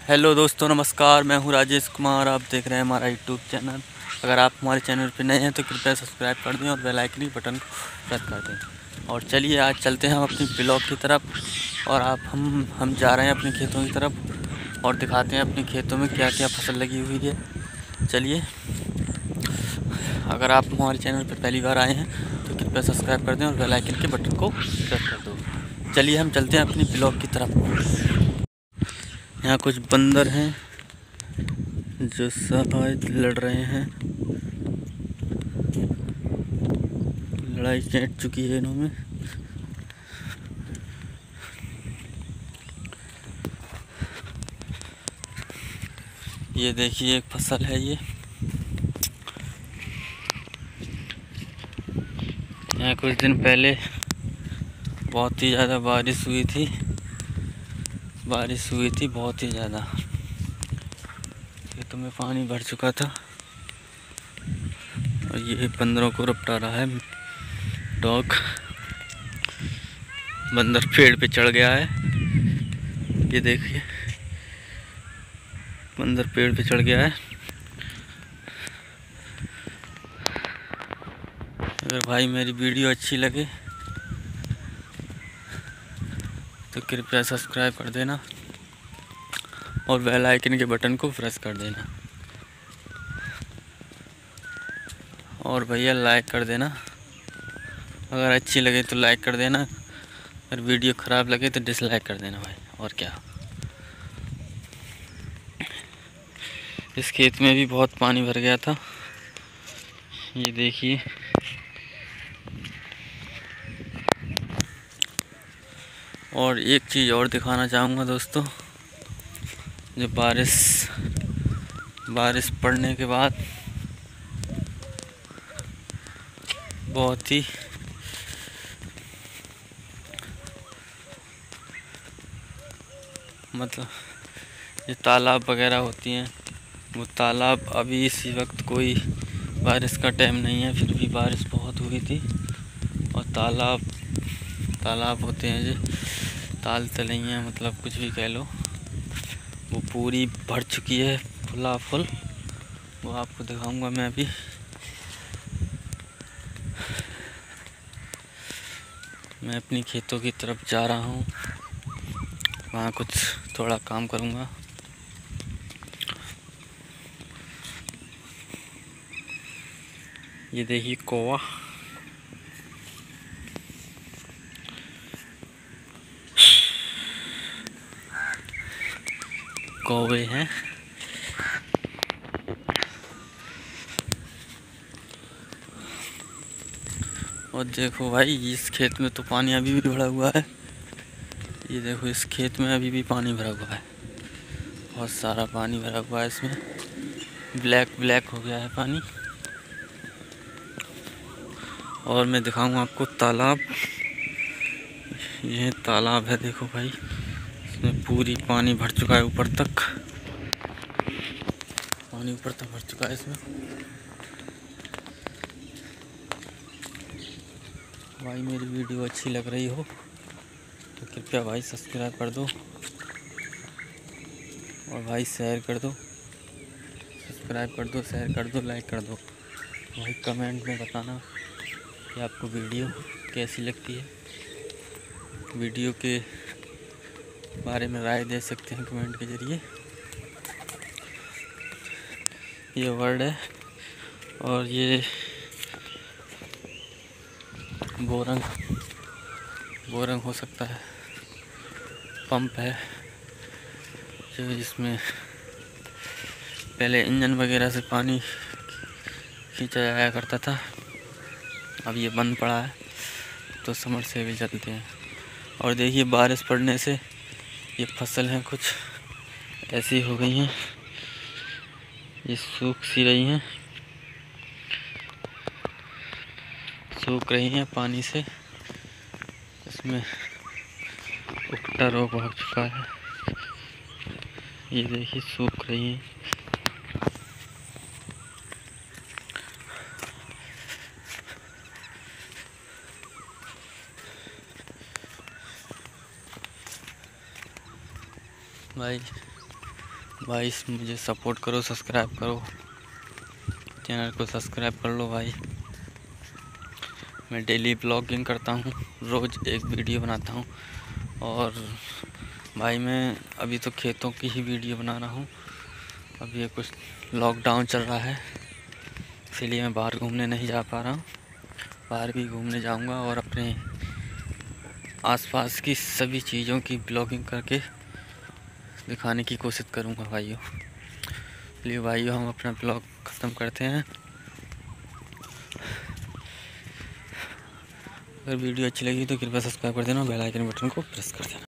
Hello दोस्तों, नमस्कार। मैं हूं राजेश कुमार। आप देख रहे हैं हमारा यूट्यूब चैनल। अगर आप हमारे चैनल पर नए हैं तो कृपया सब्सक्राइब कर दें और बेल आइकन की बटन को प्रेस कर दें। और चलिए आज चलते हैं हम अपनी ब्लॉग की तरफ और हम जा रहे हैं अपने खेतों की तरफ और दिखाते हैं अपने खेतों में क्या क्या फसल लगी हुई है। चलिए, अगर आप हमारे चैनल पर पहली बार आए हैं तो कृपया सब्सक्राइब कर दें और बेल आइकन के बटन को प्रेस कर दो। चलिए हम चलते हैं अपनी ब्लॉग की तरफ। यहाँ कुछ बंदर हैं जो शायद लड़ रहे हैं। लड़ाई चैट चुकी है इन्होंने। ये देखिए एक फसल है ये। यहाँ कुछ दिन पहले बहुत ही ज़्यादा बारिश हुई थी बहुत ही ज़्यादा। खेतों में पानी भर चुका था और ये बंदरों को रपटा रहा है डॉग। बंदर पेड़ पे चढ़ गया है, ये देखिए बंदर पेड़ पे चढ़ गया है। अगर भाई मेरी वीडियो अच्छी लगे तो कृपया सब्सक्राइब कर देना और बेल आइकन के बटन को प्रेस कर देना। और भैया लाइक कर देना, अगर अच्छी लगे तो लाइक कर देना, अगर वीडियो ख़राब लगे तो डिसलाइक कर देना भाई। और क्या, इस खेत में भी बहुत पानी भर गया था, ये देखिए। और एक चीज़ और दिखाना चाहूँगा दोस्तों, जो बारिश पड़ने के बाद बहुत ही मतलब ये तालाब वगैरह होती हैं, वो तालाब अभी इसी वक्त कोई बारिश का टाइम नहीं है, फिर भी बारिश बहुत हुई थी। और तालाब होते हैं जो ताल तलैया, मतलब कुछ भी कह लो, वो पूरी भर चुकी है फुला फुल। वो आपको दिखाऊंगा मैं अभी। मैं अपनी खेतों की तरफ जा रहा हूँ, वहाँ कुछ थोड़ा काम करूँगा। ये देखिए कौवे हैं। और देखो भाई, इस खेत में तो पानी अभी भी भरा हुआ है। ये देखो इस खेत में अभी भी पानी भरा हुआ है, बहुत सारा पानी भरा हुआ है इसमें। ब्लैक हो गया है पानी। और मैं दिखाऊंगा आपको तालाब। ये तालाब है, देखो भाई, इसमें पूरी पानी भर चुका है, ऊपर तक पानी भर चुका है इसमें। भाई मेरी वीडियो अच्छी लग रही हो तो कृपया भाई सब्सक्राइब कर दो और भाई शेयर कर दो। सब्सक्राइब कर दो, शेयर कर दो, लाइक कर दो। भाई कमेंट में बताना कि आपको वीडियो कैसी लगती है। वीडियो के बारे में राय दे सकते हैं कमेंट के ज़रिए। ये वर्ड है और ये बोरंग हो सकता है, पंप है जो इसमें पहले इंजन वगैरह से पानी खींचा जाया करता था, अब ये बंद पड़ा है तो समरसेबल चलते हैं। और देखिए बारिश पड़ने से ये फसल हैं कुछ ऐसी हो गई हैं, ये सूख रही हैं पानी से। इसमें उकटा रोग हो चुका है, ये देखिए सूख रही हैं। भाई भाई मुझे सपोर्ट करो, सब्सक्राइब करो, चैनल को सब्सक्राइब कर लो भाई। मैं डेली ब्लॉगिंग करता हूँ, रोज़ एक वीडियो बनाता हूँ। और भाई मैं अभी तो खेतों की ही वीडियो बना रहा हूँ। अभी ये कुछ लॉकडाउन चल रहा है, इसीलिए मैं बाहर घूमने नहीं जा पा रहा हूँ। बाहर भी घूमने जाऊँगा और अपने आसपास की सभी चीज़ों की ब्लॉगिंग करके दिखाने की कोशिश करूँगा भाइयों। चलिए भाइयों, हम अपना ब्लॉग ख़त्म करते हैं। अगर वीडियो अच्छी लगी तो कृपया सब्सक्राइब कर देना, बेल आइकन बटन को प्रेस कर देना।